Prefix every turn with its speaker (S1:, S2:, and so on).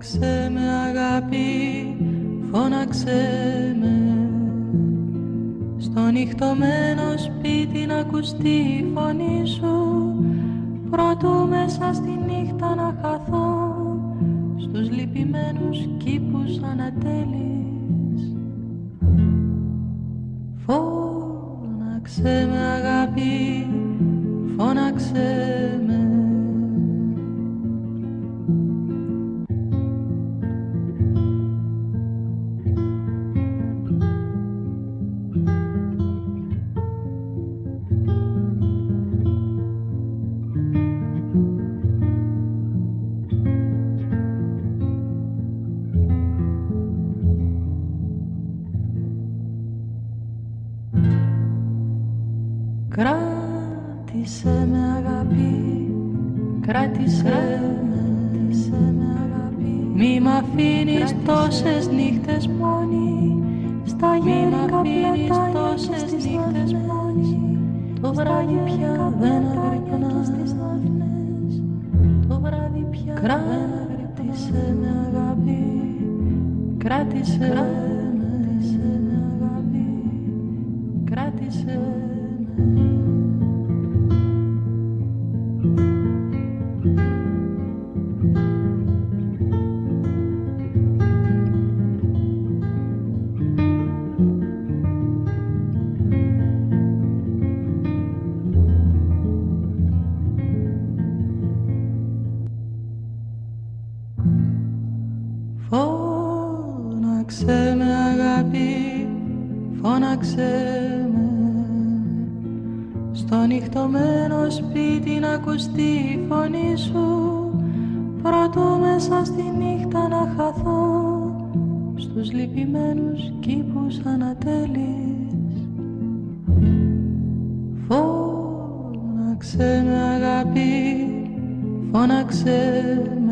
S1: Φώναξε με αγάπη, φώναξε με. Στο νυχτωμένο σπίτι να ακουστεί η φωνή σου, προτού μέσα στη νύχτα να χαθώ στους λυπημένους κήπους ανατέλεις. Φώναξε με αγάπη, φώναξε με. Κράτησε με αγάπη, κράτησε με αγάπη. Μη μ' αφήνεις τόσες νύχτες μόνη, στα γέρικα πλατάνια και στις δάφνες. Το βράδυ πια δεν αγρυπνά στις δάφνες. Το βράδυ πια κράτησε με αγάπη, κράτησε με αγάπη, κράτησε με. Φώναξε με αγάπη, φώναξε με. Στο νυχτωμένο σπίτι να ακουστεί η φωνή σου, προτού μέσα στη νύχτα να χαθώ στους λυπημένους κήπους ανατέλεις. Φώναξε με αγάπη, φώναξε με.